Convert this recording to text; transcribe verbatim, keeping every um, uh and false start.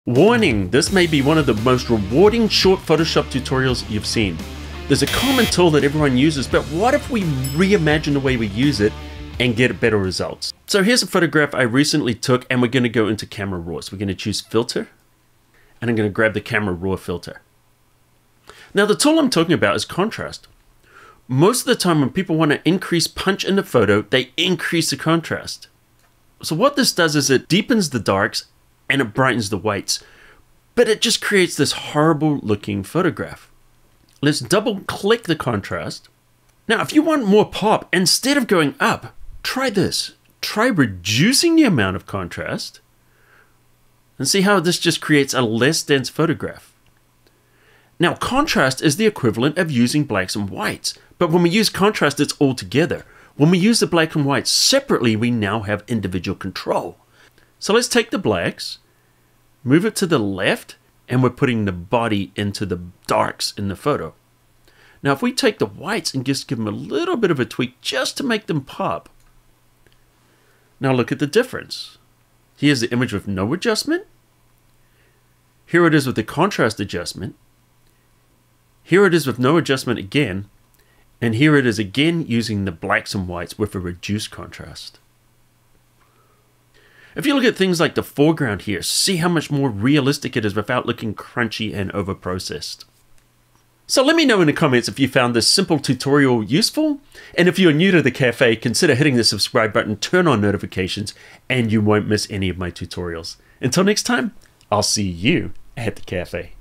Warning, this may be one of the most rewarding short Photoshop tutorials you've seen. There's a common tool that everyone uses, but what if we reimagine the way we use it and get better results? So here's a photograph I recently took, and we're going to go into Camera Raw. So we're going to choose Filter, and I'm going to grab the Camera Raw filter. Now the tool I'm talking about is contrast. Most of the time when people want to increase punch in the photo, they increase the contrast. So what this does is it deepens the darks and it brightens the whites, but it just creates this horrible looking photograph. Let's double click the contrast. Now, if you want more pop, instead of going up, try this. Try reducing the amount of contrast and see how this just creates a less dense photograph. Now, contrast is the equivalent of using blacks and whites, but when we use contrast, it's all together. When we use the black and whites separately, we now have individual control. So let's take the blacks, move it to the left, and we're putting the body into the darks in the photo. Now, if we take the whites and just give them a little bit of a tweak just to make them pop. Now look at the difference. Here's the image with no adjustment. Here it is with the contrast adjustment. Here it is with no adjustment again. And here it is again using the blacks and whites with a reduced contrast. If you look at things like the foreground here, see how much more realistic it is without looking crunchy and over-processed. So let me know in the comments if you found this simple tutorial useful, and if you're new to the cafe, consider hitting the subscribe button, turn on notifications, and you won't miss any of my tutorials. Until next time, I'll see you at the cafe.